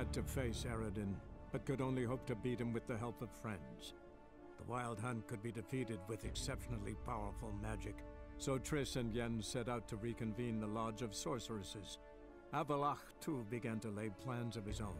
had to face Eredin, but could only hope to beat him with the help of friends. The Wild Hunt could be defeated with exceptionally powerful magic, so Triss and Yen set out to reconvene the Lodge of Sorceresses. Avalach, too, began to lay plans of his own.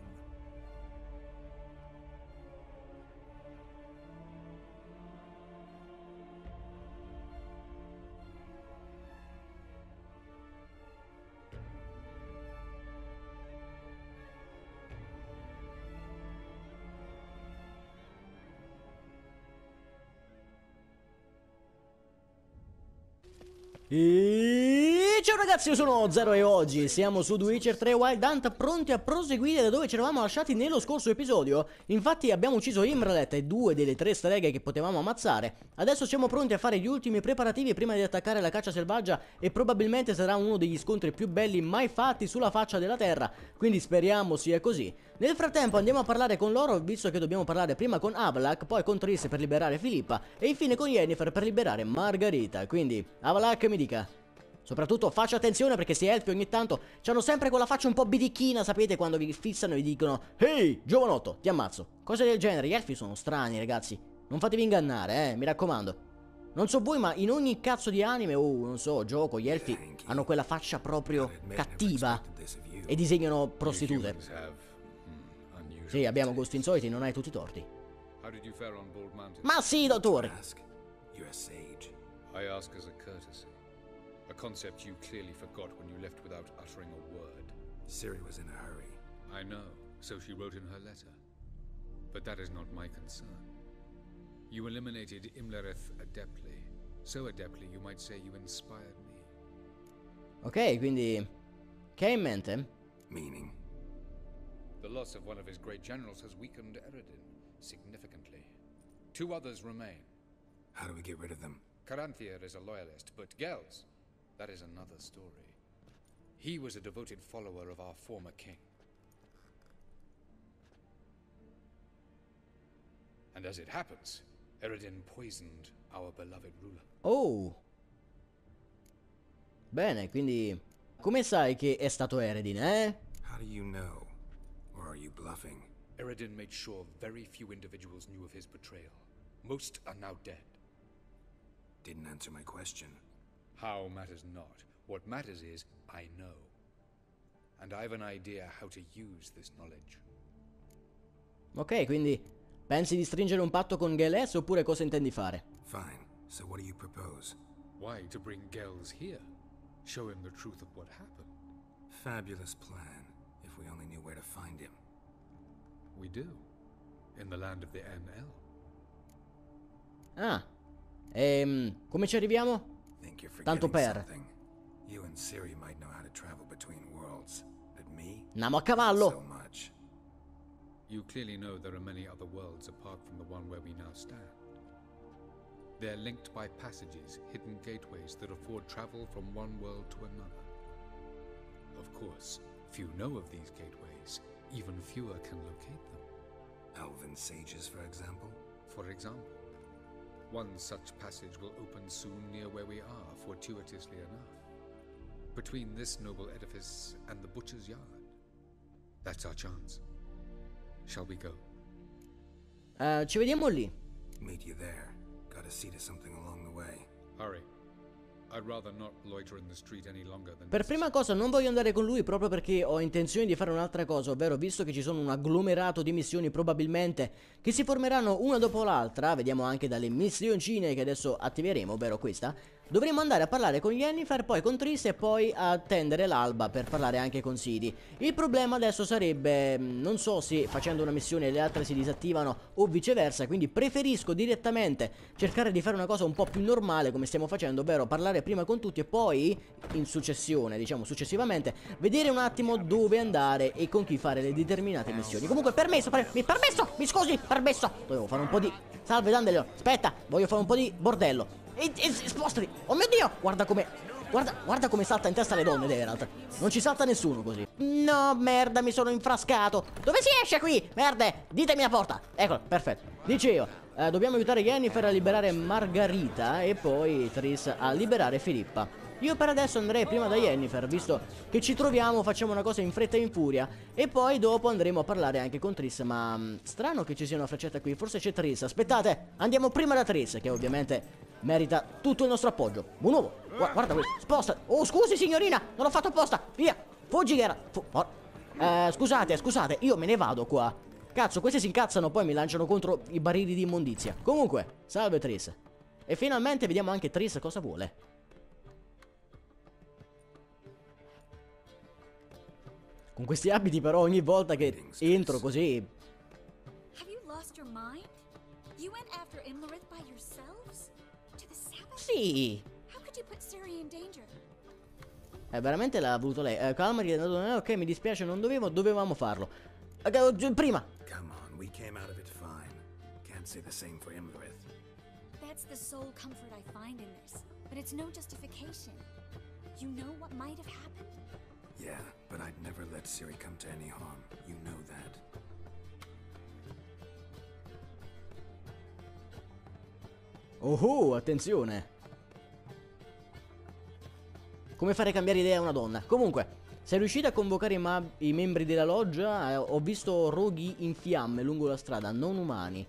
E ciao ragazzi, io sono Zero e oggi siamo su The Witcher 3 Wild Hunt, pronti a proseguire da dove ci eravamo lasciati nello scorso episodio. Infatti abbiamo ucciso Imralet e 2 delle 3 streghe che potevamo ammazzare. Adesso siamo pronti a fare gli ultimi preparativi prima di attaccare la caccia selvaggia, e probabilmente sarà uno degli scontri più belli mai fatti sulla faccia della terra, quindi speriamo sia così. Nel frattempo andiamo a parlare con loro, visto che dobbiamo parlare prima con Avalach, poi con Triss per liberare Filippa e infine con Yennefer per liberare Margarita. Quindi Avalach, mi dica. Soprattutto faccia attenzione, perché questi elfi ogni tanto c'hanno sempre quella faccia un po' bidicchina, sapete, quando vi fissano e vi dicono «Ehi, giovanotto, ti ammazzo». Cose del genere. Gli elfi sono strani, ragazzi. Non fatevi ingannare, mi raccomando. Non so voi, ma in ogni cazzo di anime o, non so, gioco, gli elfi hanno quella faccia proprio cattiva e disegnano prostitute. Sì, abbiamo gusti insoliti, non hai tutti i torti. Ma sì, dottore! I ask as a courtesy. A concept you clearly forgot when you left without uttering a word. Ciri was in a hurry. I know, so she wrote in her letter. But that is not my concern. You eliminated Imlerith adeptly. So adeptly you might say you inspired me. Ok, quindi che hai in mente? Meaning? The loss of one of his great generals has weakened Eredin significantly. 2 others remain. How do we get rid of them? Caranthier is a loyalist, but Gels, that is another story. He was a devoted follower of our former king. And as it happens, Eredin poisoned our beloved ruler. Oh! Bene, quindi come sai che è stato Eredin, eh? How do you know? Or are you bluffing? Eredin made sure very few individuals knew of his betrayal. Most are now dead. Didn't answer my question. How matters not. What matters is, I know. And I have an idea how to use this knowledge. Ok, quindi pensi di stringere un patto con Geles oppure cosa intendi fare? Fine. So what do you propose? Why, to bring Gels here? Show him the truth of what happened. Fabulous plan, if we only knew where to find him. We do. In the land of the NL. Ah. Come ci arriviamo? Think you're Tanto forgetting per. something. You and Ciri might know how to travel between worlds, but me? Andiamo a So cavallo. much. You clearly know there are many other worlds apart from the one where we now stand. They're linked by passages, hidden gateways that afford travel from one world to another. Of course, few know of these gateways. Even fewer can locate them. Elven sages, for example? For example, one such passage will open soon near where we are, fortuitously enough. Between this noble edifice and the butcher's yard. That's our chance. Shall we go? Ci vediamo lì. Meet you there. Gotta see to something along the way. Hurry. I'd rather not loiter in the street any longer than Per prima cosa non voglio andare con lui proprio perché ho intenzione di fare un'altra cosa, ovvero visto che ci sono un agglomerato di missioni probabilmente che si formeranno una dopo l'altra, vediamo anche dalle missioncine che adesso attiveremo, ovvero questa, dovremo andare a parlare con Yennefer, poi con Triss e poi attendere l'alba per parlare anche con Ciri. Il problema adesso sarebbe, non so se facendo una missione le altre si disattivano o viceversa, quindi preferisco direttamente cercare di fare una cosa un po' più normale come stiamo facendo, ovvero parlare prima con tutti e poi in successione, diciamo successivamente, vedere un attimo dove andare e con chi fare le determinate missioni. Comunque permesso, mi scusi, permesso. Dovevo fare un po' di... Salve Dandelion, aspetta, voglio fare un po' di bordello. E spostati, oh mio Dio, guarda come salta in testa alle donne, Geralt. Non ci salta nessuno così. No, merda, mi sono infrascato. Dove si esce qui? Merde, ditemi la porta. Eccolo, perfetto. Dicevo, dobbiamo aiutare Yennefer a liberare Margarita e poi Triss a liberare Filippa. Io per adesso andrei prima da Yennefer, visto che ci troviamo, facciamo una cosa in fretta e in furia. E poi dopo andremo a parlare anche con Triss, ma strano che ci sia una freccetta qui, forse c'è Triss. Aspettate, andiamo prima da Triss, che ovviamente merita tutto il nostro appoggio. Buon uomo, guarda questo, sposta. Oh, scusi signorina, non l'ho fatto apposta, via, fuggi Geralt. Scusate, io me ne vado qua. Cazzo, questi si incazzano, poi mi lanciano contro i barili di immondizia. Comunque, salve Triss. E finalmente vediamo anche Triss cosa vuole. Con questi abiti però ogni volta che entro così... Have you lost your mind? You went after Imlerith by yourselves? To the Sabbath? Sì! How could you put Ciri in danger? Veramente l'ha voluto lei. Calmati, ok, mi dispiace, non dovevamo farlo. Prima! Come on, we came out of it fine. Can't say the same for Imlerith. That's the sole comfort I find in this. But it's no justification. You know what might have happened? Yeah, but I'd never let Ciri come to any harm. You know that. Oh, attenzione! Come fare cambiare idea a una donna? Comunque, sei riuscita a convocare i membri della loggia? Ho visto roghi in fiamme lungo la strada, non umani.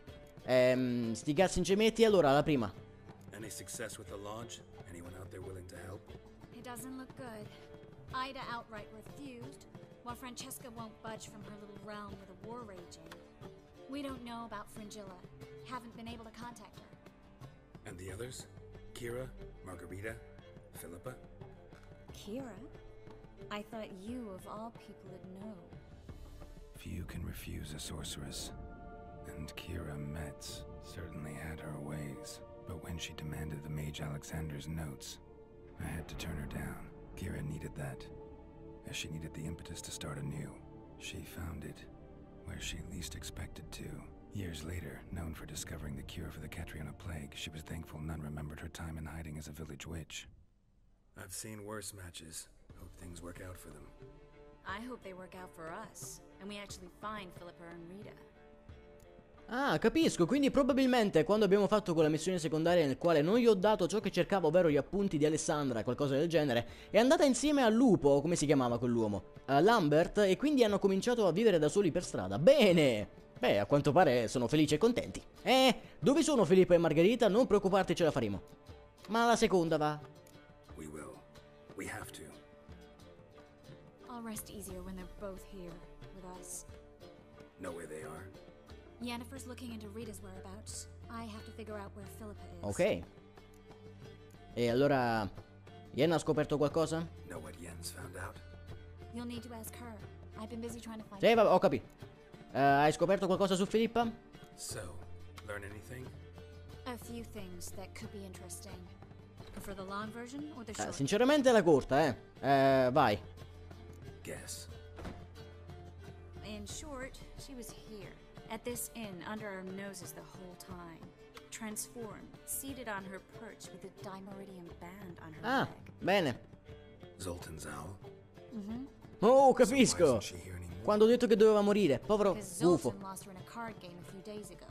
Sti cazzi incemetti, allora la prima. Any success with the lodge? Anyone out there willing to help? It doesn't look good. Ida outright refused, while Francesca won't budge from her little realm with a war raging. We don't know about Fringilla. Haven't been able to contact her. And the others? Kira? Margarita? Philippa? Kira? I thought you, of all people, would know. Few can refuse a sorceress. And Kira Metz certainly had her ways. But when she demanded the Mage Alexander's notes, I had to turn her down. Kira needed that, as she needed the impetus to start anew. She found it where she least expected to. Years later, known for discovering the cure for the Catriona plague, she was thankful none remembered her time in hiding as a village witch. I've seen worse matches. Hope things work out for them. I hope they work out for us, and we actually find Philippa and Rita. Ah, capisco, quindi probabilmente quando abbiamo fatto quella missione secondaria nel quale non gli ho dato ciò che cercavo, ovvero gli appunti di Alessandra, qualcosa del genere, è andata insieme al lupo, come si chiamava quell'uomo? A Lambert, e quindi hanno cominciato a vivere da soli per strada. Bene! Beh, a quanto pare sono felici e contenti. Dove sono Filippo e Margherita? Non preoccuparti, ce la faremo. Ma la seconda va. We will. We have to. I'll rest easier when they're both here with us. Know where they are? Yennefer's looking into Rita's whereabouts. I have to figure out where Philippa is. Ok. E allora... Yen ha scoperto qualcosa? Know what Yen's found out? You'll need to ask her. I've been busy trying to find Sì, vabbè, ho capito. Hai scoperto qualcosa su Filippa? So, learn anything? a few things that could be interesting. Prefer the long version or the short? Sinceramente la corta, vai. Guess. In short, she was here, at this inn, under our noses the whole time. Transformed, seated on her perch with a dimeridium band on her leg. Bene. Zoltan's owl? Oh, So why capisco. isn't she here anymore? Quando ho detto che doveva morire, povero Because gufo. Zoltan lost her in a card game a few days ago.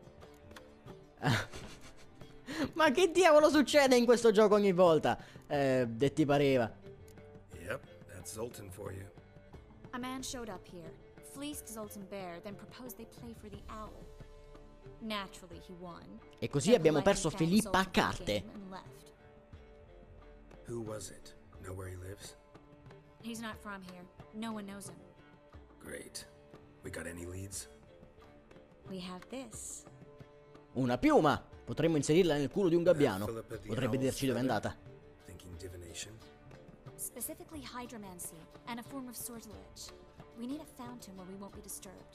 Ma che diavolo succede in questo gioco ogni volta? Detti pareva. Yep, that's Zoltan for you. A man showed up here, fleeced Zoltan bare, then proposed they play for the owl. Naturally, he won. E così Then abbiamo politely perso thanked Filippa a Zoltan for the carte. game and left. Who was it? Know where he lives? He's not from here. No one knows him. Great. We got any leads? We have this. Una piuma! Potremmo inserirla nel culo di un gabbiano. Philippa the Potrebbe Owl's dirci dove è feather? andata. Thinking divination? Specifically hydromancy and a form of sortilege. We need a fountain where we won't be disturbed.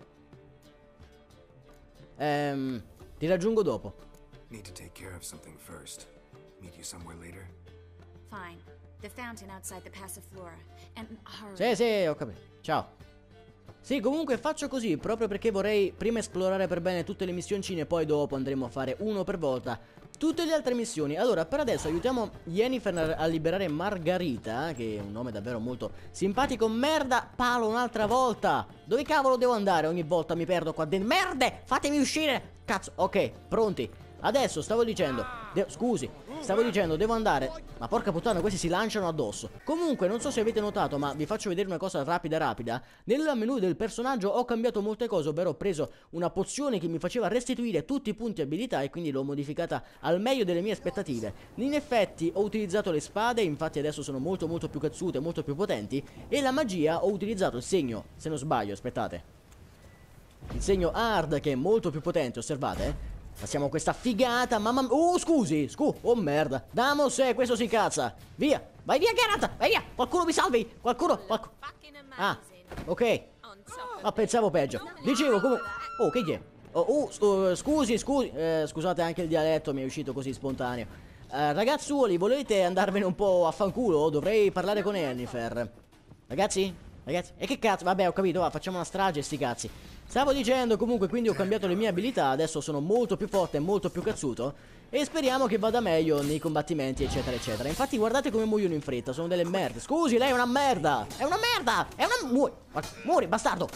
Ti raggiungo dopo. Need to take care of something first. Meet you somewhere later? Fine. The fountain outside the Passiflora. And hurry. Sì, sì, ho capito. Ciao. Sì, comunque faccio così, proprio perché vorrei prima esplorare per bene tutte le missioncine, poi dopo andremo a fare uno per volta tutte le altre missioni. Allora, per adesso aiutiamo Yennefer a liberare Margarita, che è un nome davvero molto simpatico. Merda, palo un'altra volta. Dove cavolo devo andare? Ogni volta mi perdo qua dentro. Merde, fatemi uscire. Cazzo, ok, pronti. Adesso stavo dicendo, scusi, stavo dicendo devo andare. Ma porca puttana, questi si lanciano addosso. Comunque non so se avete notato, ma vi faccio vedere una cosa rapida. Nel menu del personaggio ho cambiato molte cose, ovvero ho preso una pozione che mi faceva restituire tutti i punti abilità e quindi l'ho modificata al meglio delle mie aspettative. In effetti ho utilizzato le spade, infatti adesso sono molto più cazzute, molto più potenti. E la magia ho utilizzato il segno, se non sbaglio, aspettate, il segno hard, che è molto più potente, osservate. Passiamo questa figata, mamma mia. Scusi, oh merda. Damos, questo si incazza. Via, vai via Geralt, vai via. Qualcuno mi salvi, qualcuno. Ah, ok. Ma pensavo peggio. Dicevo comunque. Oh, che è? Scusi, scusate anche il dialetto, mi è uscito così spontaneo. Ragazzuoli, volete andarvene un po' a fanculo? Dovrei parlare con Yennefer. Ragazzi? E che cazzo? Vabbè, ho capito, va, facciamo una strage, sti cazzi. Stavo dicendo, comunque, quindi ho cambiato le mie abilità. Adesso sono molto più forte e molto più cazzuto. E speriamo che vada meglio nei combattimenti, eccetera, eccetera. Infatti, guardate come muoiono in fretta, sono delle merde. Scusi, lei è una merda. È una merda. Muori, bastardo.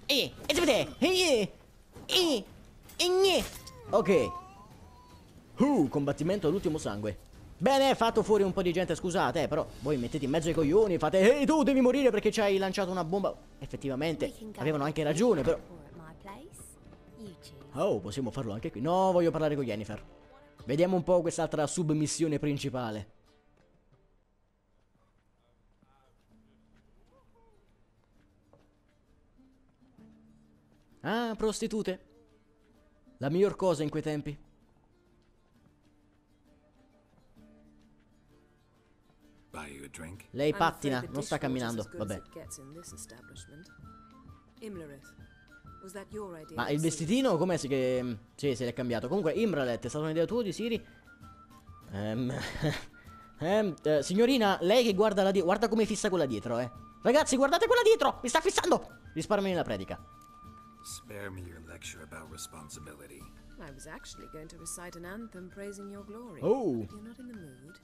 Ok. Combattimento all'ultimo sangue. Bene, fatto fuori un po' di gente, scusate, però voi mettete in mezzo ai coglioni, fate ehi tu devi morire perché ci hai lanciato una bomba. Effettivamente, avevano anche ragione, però. Oh, possiamo farlo anche qui. No, voglio parlare con Yennefer. Vediamo un po' quest'altra submissione principale. Ah, prostitute. La miglior cosa in quei tempi. Lei pattina, non sta camminando, vabbè. Ma il vestitino com'è che... Sì, se l'è cambiato. Comunque, Imralet, è stata un'idea tua di Siri? Signorina, lei che guarda la dietro... Guarda come fissa quella dietro, Ragazzi, guardate quella dietro! Mi sta fissando! Risparmiami la predica. Spare me your lecture about responsibility. I was actually going to recite an anthem praising your glory. Oh. But you're not in the mood.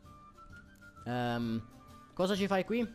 Cosa ci fai qui?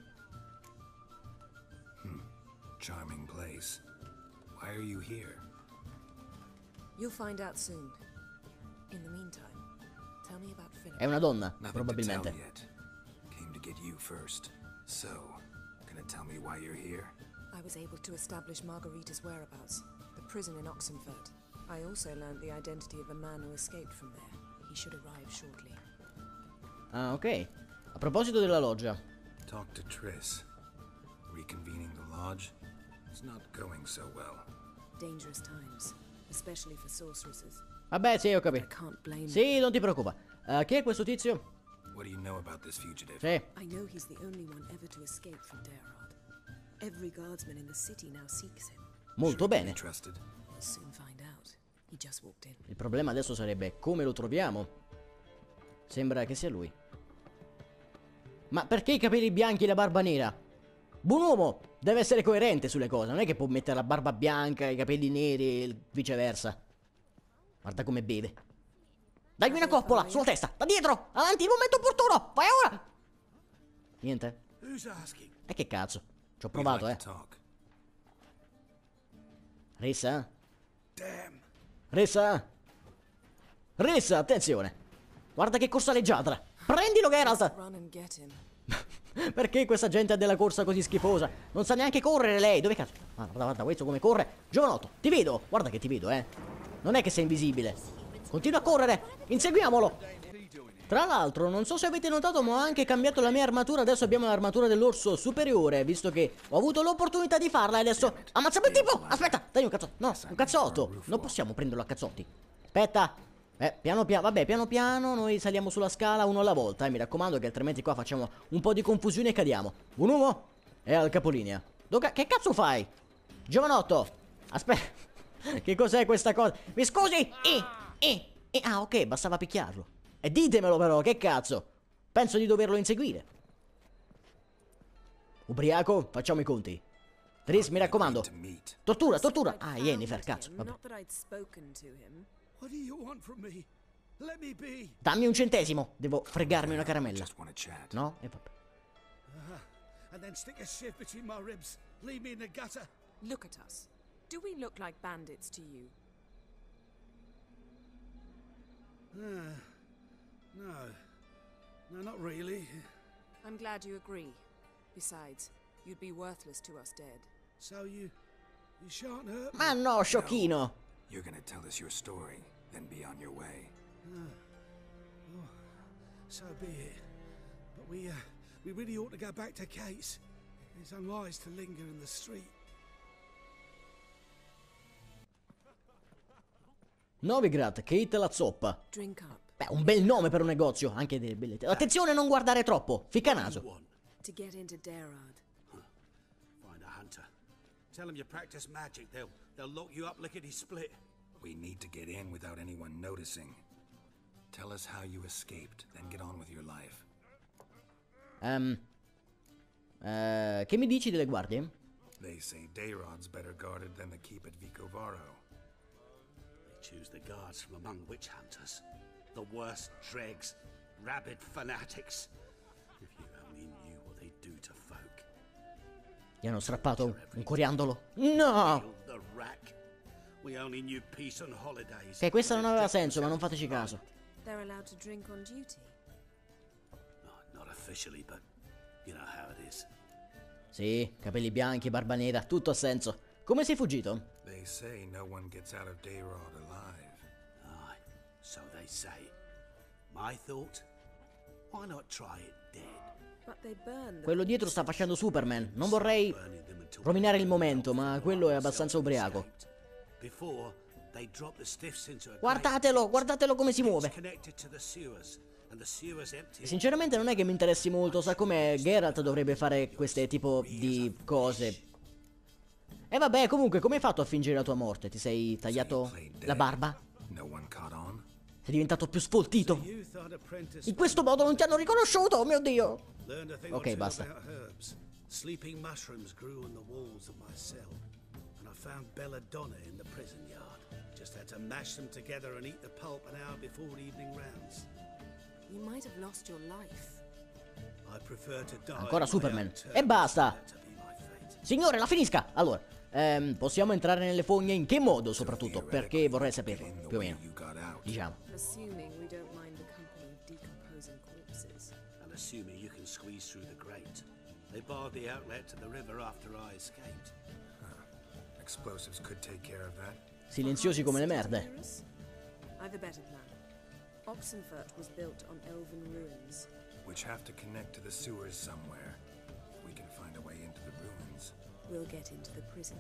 Charming place. Why are you here? You'll find out soon. In the meantime, tell me about Philip. È una donna, Nothing probabilmente. to tell yet. Came to get you first. So, gonna tell me why you're here? I was able to establish Margarita's whereabouts, the prison in Oxenfurt. I also learned the identity of a man who escaped from there. He should arrive shortly. Ah, ok. A proposito della loggia. Talk to Triss. Reconvening the lodge? It's not going so well. Dangerous times, especially for sorceresses. Vabbè, sì, ho I capito. can't blame Sì, non ti preoccupa. Chi è questo tizio? What do you know about this fugitive? Sì. I know he's the only one ever to escape from Darod. Every guardsman in the city now seeks him. Molto bene. Trusted. We'll soon find out. He just walked in. Il problema adesso sarebbe come lo troviamo. Sembra che sia lui. Ma perché i capelli bianchi e la barba nera? Buon uomo deve essere coerente sulle cose. Non è che può mettere la barba bianca, i capelli neri e viceversa. Guarda come beve. Dagli una coppola sulla testa, da dietro, avanti, il momento opportuno. Vai ora. Niente. E che cazzo? Ci ho provato, Rissa? Rissa, attenzione. Guarda che corsa leggiadra. Prendilo, Geralt. Run and get him. Perché questa gente ha della corsa così schifosa? Non sa neanche correre lei. Dove cazzo? Guarda questo come corre. Giovanotto, ti vedo. Guarda che ti vedo, Non è che sei invisibile. Continua a correre. Inseguiamolo. Tra l'altro, non so se avete notato, ma ho anche cambiato la mia armatura. Adesso abbiamo l'armatura dell'orso superiore, visto che ho avuto l'opportunità di farla. E adesso... Ammazziamo il tipo! Aspetta, dai un cazzotto. No, un cazzotto. Non possiamo prenderlo a cazzotti. Aspetta. Piano piano, vabbè, piano piano noi saliamo sulla scala uno alla volta, mi raccomando, che altrimenti qua facciamo un po' di confusione e cadiamo. Un uomo è al capolinea. Che cazzo fai? Giovanotto, aspetta. Che cos'è questa cosa? Mi scusi? Ah, ok, bastava picchiarlo. E ditemelo però, che cazzo? Penso di doverlo inseguire. Ubriaco, facciamo i conti. Triss, mi raccomando. Tortura. Ah, Yennefer, cazzo, vabbè. What do you want from me? Let me be. Dammi un centesimo. Devo fregarmi una caramella. No? E vabbè. And then stick a shiv between my ribs. Leave me in the gutter. Look at us. Do we look like bandits to you? No, not really. I'm glad you agree. Besides, you'd be worthless to us dead. So you shan't hurt me. Ma no, sciocchino! You're gonna tell us your story, then be on your way. Oh, so be it. But we really ought to go back to Kate's. It's unwise to linger in the street. Novigrad, Kate la zoppa. Drink up. Beh, un bel nome per un negozio, anche delle belle... Attenzione a non guardare troppo, ficca naso. To get into Dayrad. Find a hunter. Tell him you practice magic. They'll lock you up lickety split. We need to get in without anyone noticing. Tell us how you escaped, then get on with your life. Che mi dici delle guardie? They say Dayrod's better guarded than the keep at Vicovaro. They choose the guards from among witch hunters. The worst dregs, rabid fanatics. If you only knew what they do to folk. Gli hanno strappato un coriandolo. No! Kill the rack. We only knew peace on holidays. Che questa non aveva senso, ma non fateci caso. They're allowed to drink on duty. Not officially, but you know how it is. Sì, capelli bianchi, barba nera, tutto ha senso. Come sei fuggito? They say no one gets out of Dayrod alive. Aye, so they say. My thought? Why not try it dead? But they burn the Quello dietro sta facendo Superman. Non vorrei rovinare il momento, ma quello è abbastanza ubriaco. Before they drop the stiffs into a Guardatelo, guardatelo come si muove. connected to the sewers, and the sewers empty. Sinceramente non è che mi interessi molto, sa com'è, Geralt dovrebbe fare queste tipo di cose. E vabbè, comunque, come hai fatto a fingere la tua morte? Ti sei tagliato la barba? No one caught on? Sei diventato più sfoltito? You thought apprentice In questo modo non ti hanno riconosciuto, oh mio Dio! learned a thing Ok, or two basta. about herbs. Sleeping mushrooms grew on the walls of my cell, and I found belladonna in the prison yard. Just had to mash them together and eat the pulp an hour before evening rounds. You might have lost your life. I prefer to die Ancora on my Superman. own terms E basta! than to be my fate. Signore, la finisca! Allora, possiamo entrare nelle fogne in che modo soprattutto? Perché vorrei saperlo, In the più o way meno. you got out. Diciamo. Assuming we don't mind the company of decomposing corpses. And assuming you can squeeze through the grate. They barred the outlet to the river after I escaped. Explosives could take care of that. Silenziosi come le merde. I've a better plan. Oxenfurt was built on elven ruins. Which have to connect to the sewers somewhere. We can find a way into the ruins. We'll get into the prison.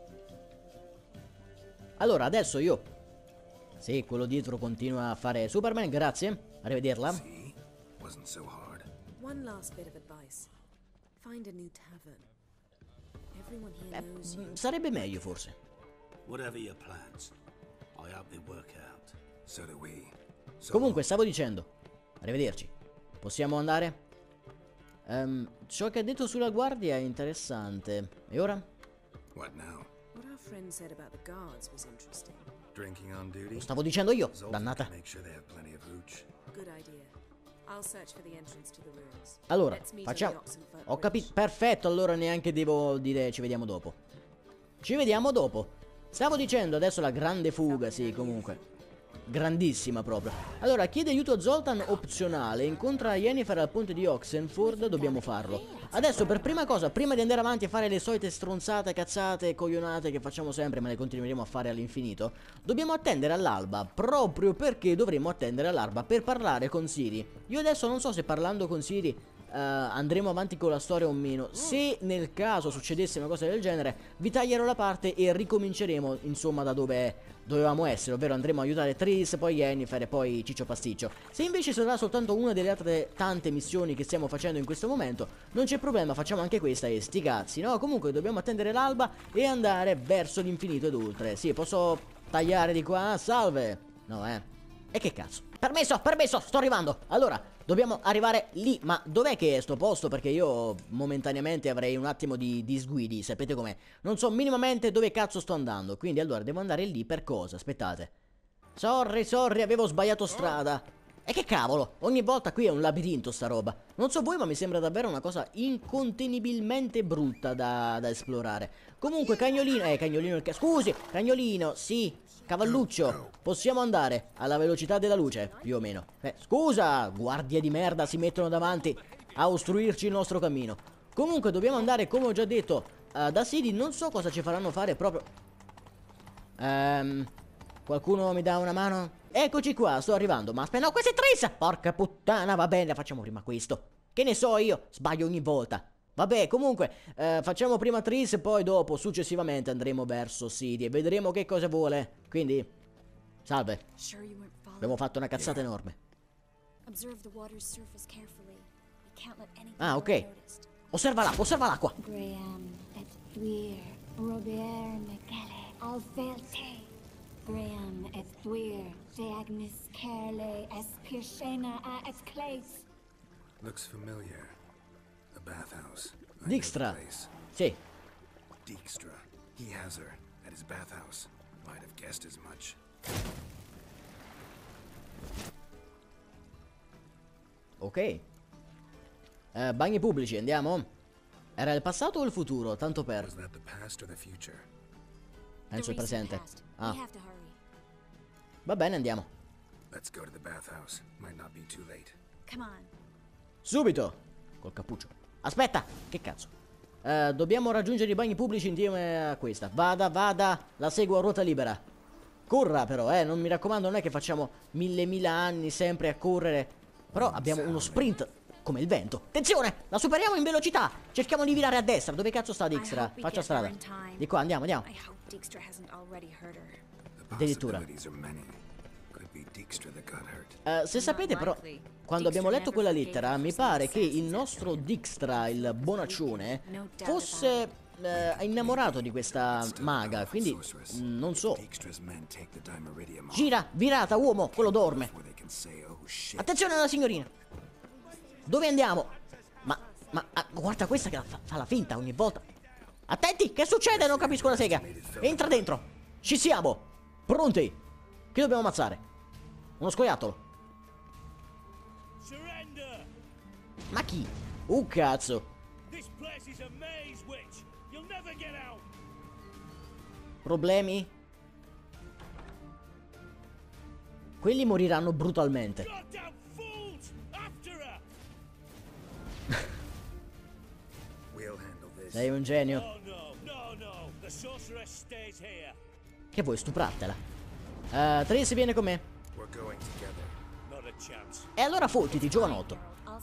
Allora, adesso io... Sì, quello dietro continua a fare Superman, grazie. Arrivederla. See? Wasn't so hard. One last bit of advice. Find a new tavern. Everyone here knows you. Sarebbe meglio, forse. Whatever your plans, I hope they work out. So do we. So Comunque, stavo dicendo. Arrivederci. Possiamo andare? Ciò che ha detto sulla guardia è interessante. E ora? what now? What our friend said about the guards was interesting. Drinking on duty? Lo stavo dicendo io, Zoltan dannata. can make sure they have plenty of hooch. Good idea. I'll search for the entrance to the ruins. Allora, Let's meet facciamo... on the Oxenfurt Ho capito. Bridge. Perfetto, allora neanche devo dire ci vediamo dopo. Ci vediamo dopo. Stavo dicendo adesso la grande fuga, sì, comunque. Grandissima proprio. Allora, chiede aiuto a Zoltan opzionale. Incontra Yennefer al ponte di Oxenford. Dobbiamo farlo. Adesso, per prima cosa, prima di andare avanti a fare le solite stronzate, cazzate, coglionate che facciamo sempre, ma le continueremo a fare all'infinito, dobbiamo attendere all'alba. Proprio perché dovremo attendere all'alba per parlare con Ciri. Io adesso non so se parlando con Ciri andremo avanti con la storia o meno. Se nel caso succedesse una cosa del genere, vi taglierò la parte e ricominceremo insomma da dove dovevamo essere, ovvero andremo a aiutare Triss, poi Yennefer e poi Ciccio Pasticcio. Se invece sarà soltanto una delle altre tante missioni che stiamo facendo in questo momento, non c'è problema, facciamo anche questa e sti cazzi, no? Comunque dobbiamo attendere l'alba e andare verso l'infinito ed oltre. Sì, posso tagliare di qua? Salve! No, E che cazzo? Permesso, sto arrivando. Allora, dobbiamo arrivare lì. Ma dov'è che è sto posto? Perché io momentaneamente avrei un attimo di disguidi. Sapete com'è? Non so minimamente dove cazzo sto andando. Quindi allora devo andare lì per cosa? Aspettate. Sorry, avevo sbagliato strada. E che cavolo, ogni volta qui è un labirinto sta roba. Non so voi, ma mi sembra davvero una cosa incontenibilmente brutta da esplorare. Comunque, cagnolino, cagnolino, scusi, cagnolino, sì, cavalluccio, possiamo andare alla velocità della luce, più o meno. Scusa, guardie di merda si mettono davanti a ostruirci il nostro cammino. Comunque, dobbiamo andare, come ho già detto, da Sidi. Non so cosa ci faranno fare proprio. Qualcuno mi dà una mano? Eccoci qua, sto arrivando. Ma aspetta, no, questo è Triss! Porca puttana, va bene, facciamo prima questo. Che ne so io, sbaglio ogni volta. Vabbè, comunque, facciamo prima Triss e poi dopo, successivamente, andremo verso Sidi e vedremo che cosa vuole. Quindi, salve. Abbiamo fatto una cazzata enorme. Ah, ok. Osserva l'acqua. Graham et Thuir, de Agnes Kerle, es Pirshena a et Claes. Looks familiar. The bathhouse. Dijkstra. Sì. Dijkstra. He has her at his bathhouse. Might have guessed as much. Ok. Bagni pubblici, andiamo? Era il passato o il futuro? Tanto per. Was that the past or the future? Penso il presente. Ah. Va bene, andiamo. Let's go to the bathhouse. Might not be too late. Come on. Subito. Col cappuccio. Aspetta, che cazzo. Dobbiamo raggiungere i bagni pubblici insieme a questa. Vada, la seguo a ruota libera. Corra però, non mi raccomando, non è che facciamo mille anni sempre a correre. Però abbiamo uno sprint come il vento. Attenzione, la superiamo in velocità. Cerchiamo di virare a destra. Dove cazzo sta Dijkstra? Faccia strada. Di qua, andiamo. Addirittura. Se sapete però, quando abbiamo letto quella lettera, mi pare che il nostro Dijkstra, il bonaccione, fosse innamorato di questa maga, quindi non so. Gira, virata, uomo, quello dorme. Attenzione alla signorina. Dove andiamo? Ma guarda questa che fa la finta ogni volta. Attenti, che succede? Non capisco la sega. Entra dentro. Ci siamo. Pronti. Chi dobbiamo ammazzare? Uno scoiattolo. Ma chi? Cazzo. Problemi? Quelli moriranno brutalmente. Sei un genio. Che vuoi, stuprartela? Triss viene con me. E allora fottiti, giovanotto.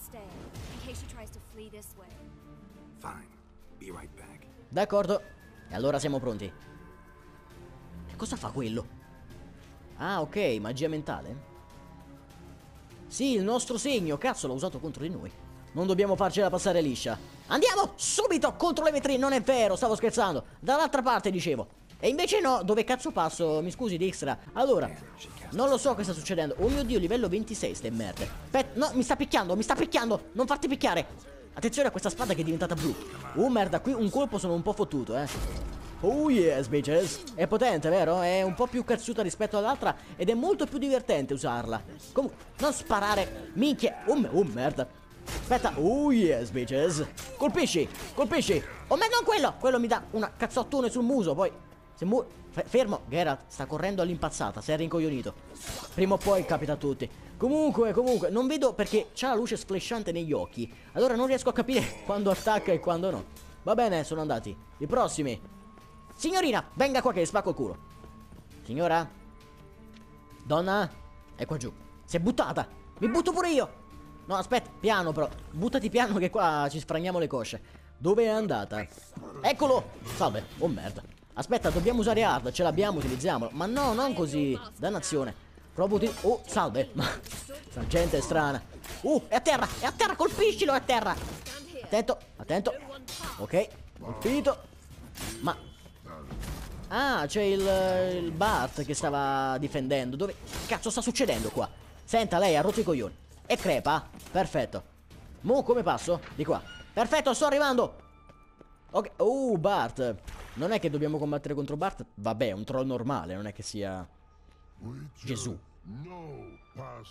D'accordo. E allora siamo pronti. Che cosa fa quello? Ah, ok, magia mentale. Sì, il nostro segno. Cazzo, l'ha usato contro di noi. Non dobbiamo farcela passare liscia. Andiamo subito contro le vetrine. Non è vero, stavo scherzando. Dall'altra parte dicevo. E invece no, dove cazzo passo? Mi scusi Dijkstra. Allora, non lo so che sta succedendo. Oh mio Dio, livello 26 ste merde. No, mi sta picchiando. Non farti picchiare. Attenzione a questa spada che è diventata blu. Merda, qui un colpo sono un po' fottuto, Oh yes, bitches. È potente, vero? È un po' più cazzuta rispetto all'altra ed è molto più divertente usarla. Comunque, non sparare. Minchia. Oh merda. Aspetta. Oh yes, bitches. Colpisci. Oh ma non quello. Quello mi dà una cazzottone sul muso. Poi fermo. Geralt sta correndo all'impazzata. Si è rincoglionito. Prima o poi capita a tutti. Comunque non vedo perché c'ha la luce splashante negli occhi. Allora non riesco a capire quando attacca e quando no. Va bene, sono andati. I prossimi. Signorina, venga qua che le spacco il culo. Signora? Donna? È qua giù. Si è buttata. Mi butto pure io. No, aspetta, piano però. Buttati piano che qua ci sfragniamo le cosce. Dove è andata? Eccolo. Salve. Oh merda. Aspetta, dobbiamo usare hard. Ce l'abbiamo, utilizziamolo. Ma no, non così. Dannazione. Provo Oh, salve. Ma sta gente è strana. È a terra, colpiscilo, è a terra. Attento. Ok, colpito. Ma ah, c'è il Bart che stava difendendo. Dove cazzo sta succedendo qua? Senta, lei ha rotto i coglioni. E crepa? Perfetto. Mo come passo? Di qua. Perfetto, sto arrivando. Ok. Bart. Non è che dobbiamo combattere contro Bart. Vabbè, è un troll normale, non è che sia Gesù.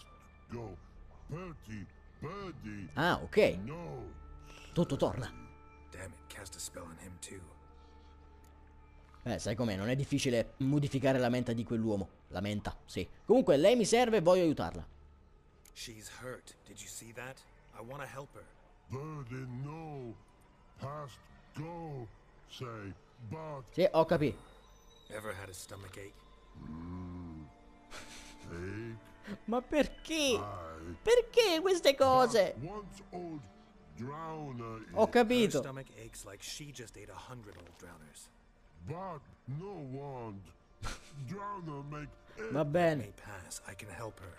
Ah, ok. Tutto torna. Damn it, cast a spell on him too. Sai com'è, non è difficile modificare la mente di quell'uomo. La menta, sì. Comunque, lei mi serve e voglio aiutarla. She's hurt. Did you see that? I want to help her. Birdie, no. Past go, say, but... Sì, ho capito. Ever had a stomach ache? Ma perché? Perché queste cose? Ho capito. Her stomach aches like she just ate 100 old drowners. But no one. Drowner make Va bene. May pass. I can help her.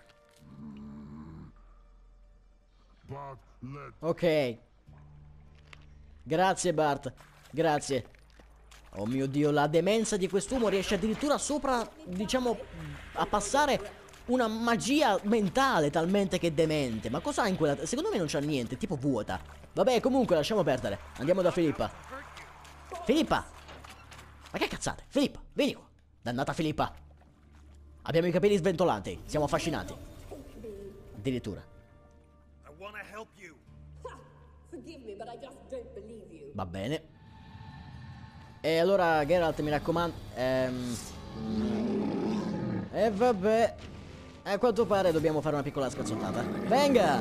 but let Ok. Grazie Bart. Grazie. Oh mio Dio, la demenza di quest'uomo riesce addirittura sopra, diciamo, a passare una magia mentale talmente che è demente. Ma cosa ha in quella... Secondo me non c'ha niente, tipo vuota. Vabbè, comunque lasciamo perdere. Andiamo da Filippa. Filippa! Ma che cazzate? Filippa, vieni qua. Dannata Filippa. Abbiamo i capelli sventolanti. Siamo affascinati. Addirittura. I want to help you. Va bene. E allora Geralt, mi raccomando. E vabbè. A quanto pare dobbiamo fare una piccola scazzottata. Venga!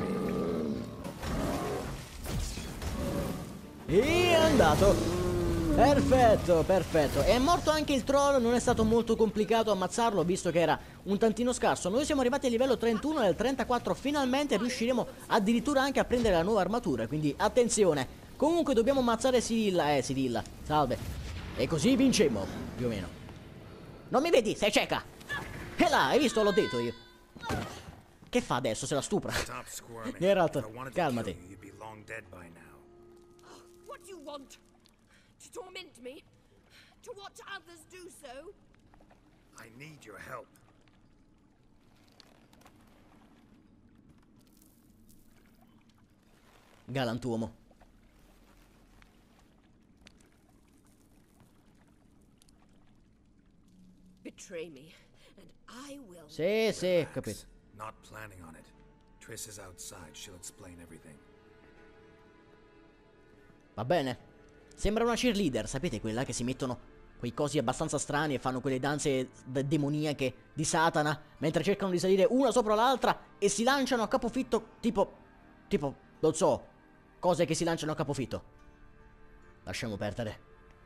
E è andato. Perfetto, perfetto. È morto anche il troll, non è stato molto complicato ammazzarlo visto che era un tantino scarso. Noi siamo arrivati al livello 31 e al 34 finalmente riusciremo addirittura anche a prendere la nuova armatura, quindi attenzione. Comunque dobbiamo ammazzare Sibilla. Sibilla, salve. E così vincemmo, più o meno. Non mi vedi, sei cieca. E là, hai visto, l'ho detto io. Che fa adesso, se la stupra? Geralt, calmati. What do you want? To torment me? To watch others do so? I need your help. Galantuomo. Betray me, and I will. Sì, sì, capito. Not planning on it. Triss is outside. She'll explain everything. Va bene. Sembra una cheerleader, sapete quella che si mettono quei cosi abbastanza strani e fanno quelle danze demoniache di Satana mentre cercano di salire una sopra l'altra e si lanciano a capofitto tipo, non so, cose che si lanciano a capofitto. Lasciamo perdere.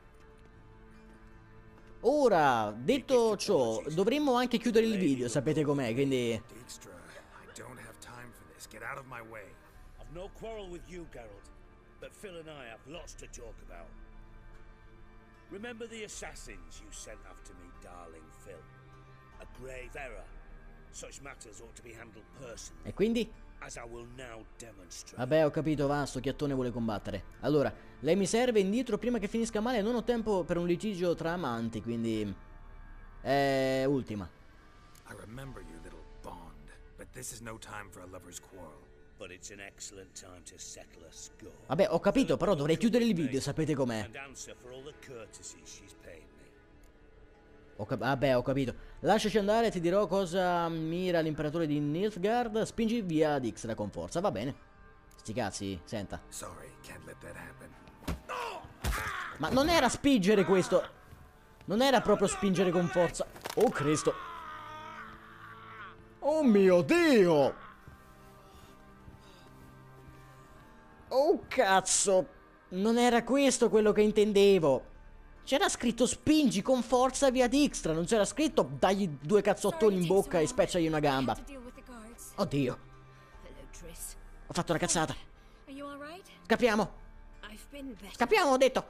Ora, detto ciò, dovremmo anche chiudere il video, sapete com'è, quindi... Dijkstra, I don't have time for this. Get out of my way. I've no quarrel with you, Geralt, but Phil and I have lots to talk about. Remember the assassins you sent after me, darling Phil? A grave error. Such matters ought to be handled personally. E quindi? As I will now demonstrate. Vabbè, ho capito, va, sto chiattone vuole combattere. Allora, lei mi serve indietro prima che finisca male. Non ho tempo per un litigio tra amanti, quindi... ultima. I remember your little bond, but this is no time for a lover's quarrel. But it's an excellent time to settle a score. Vabbè, ho capito, però dovrei chiudere il video, sapete com'è. And answer for all the courtesies she's paid me. Vabbè, ho capito. Lasciaci andare, ti dirò cosa mira l'imperatore di Nilfgaard. Spingi via Dijkstra con forza, va bene. Sti cazzi, senta. Sorry, can't let that happen. Ma non era spingere questo. Non era proprio spingere con forza. Oh Cristo. Oh mio Dio. Oh cazzo. Non era questo quello che intendevo. C'era scritto spingi con forza via Dijkstra. Non c'era scritto dagli 2 cazzottoni in bocca e spezziagli una gamba. Oddio. Ho fatto una cazzata. Scappiamo. Scappiamo, ho detto.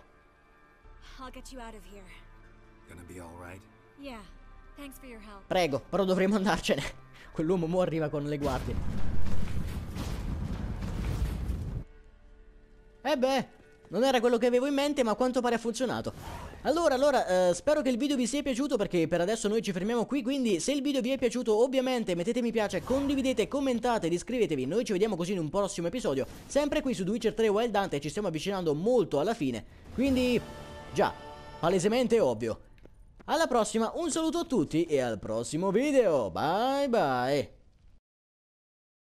Prego, però dovremo andarcene. Quell'uomo mo arriva con le guardie. Beh, non era quello che avevo in mente, ma a quanto pare ha funzionato. Allora, spero che il video vi sia piaciuto, perché per adesso noi ci fermiamo qui. Quindi se il video vi è piaciuto, ovviamente mettete mi piace, condividete, commentate ed iscrivetevi. Noi ci vediamo così in un prossimo episodio, sempre qui su The Witcher 3 Wild Hunt, e ci stiamo avvicinando molto alla fine. Quindi, già, palesemente ovvio. Alla prossima, un saluto a tutti e al prossimo video. Bye bye.